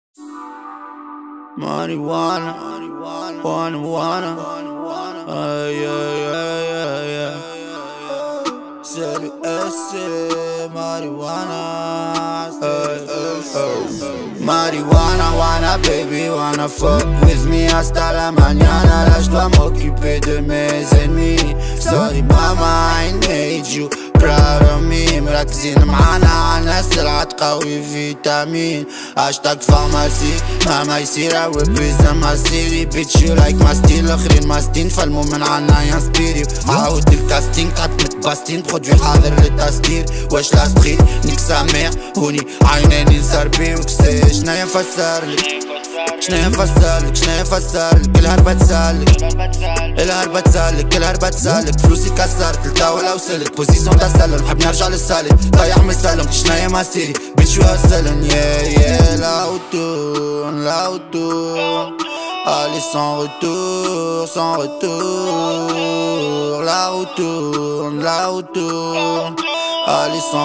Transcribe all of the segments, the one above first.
Marijuana, wanna. Yeah. Salut SC, marijuana. Marijuana, wanna baby, wanna fuck with me hasta la mañana. Là je dois m'occuper de mes ennemis. Sorry mama, I made you proud of me. مركزين معانا عالناس طلعت قوي فيتامين. هاشتاج فارماسي مهما يصير I represent my city. Bitch you like my style الاخرين ماستين فالمؤمن عنا ينسبيري. عاود الكاستينغ تعبت متباستين برودوي حاضر للتسطير. واش لا ستريت نيك سا مير هوني عيناني نسربي وكسي شنايا نفسرلك شنايا نفسرلك الهربة تسالك فلوسي كسرت الطاولة وسلك بوزيسيون تسلل نحب نرجع للسالك ضيع مسلم شنايا ما سيري بيتش يو هسلن يا لا وتون Allez sans retour, la route tourne, allez sans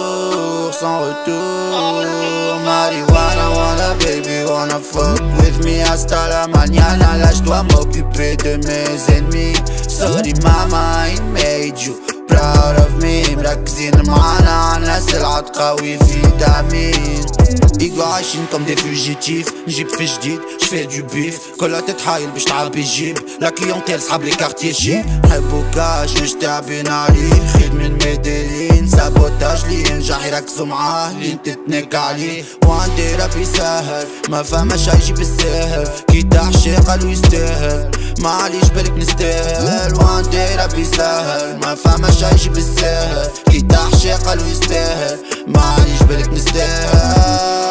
retour, marijuana, wanna baby, wanna fuck with me hasta la mañana. Là je dois m'occuper de mes ennemis. Sorry mama, I made you proud of me. مركزين معانا عالناس طلعت قوي فيتامين. إيجو عايشين كوم دي فوجيتيف. نجيب في جديد شفي دو بيف كلها تتحايل باش تعبي جيب. لا كليونتيل صحاب لي كارتيي شيك نحبو كاش مش تعبين عليه. خيد من ميدلين سابوتاج لي ينجح يركزو معاه لين تتنك عليه. وان دي رابي ساهل ما فهمش هيجي بالساهل. كي تحشي قالو يستاهل ما عليش بالك نستاهل. وان دي رابي ساهل ما فهمش هيجي بالساهل. كي تحشي قالو يستاهل ما عليش بالك نستاهل.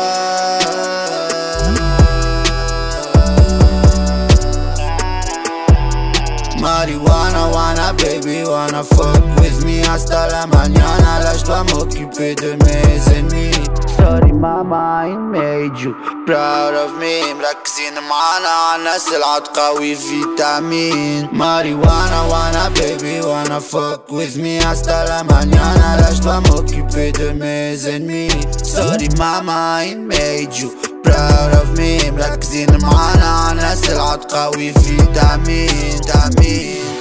Marijuana, wanna baby, wanna fuck with me hasta la mañana. Là je dois m'occuper de mes ennemis. Sorry mama, I made you proud of me. مركزين معانا عالناس طلعت قوي فيتامين. Marijuana, wanna baby, wanna fuck with me hasta la mañana. Là je dois m'occuper de mes ennemis. Sorry mama, I made you proud of me. مركزين معانا عالناس طلعت قوي فيتامين.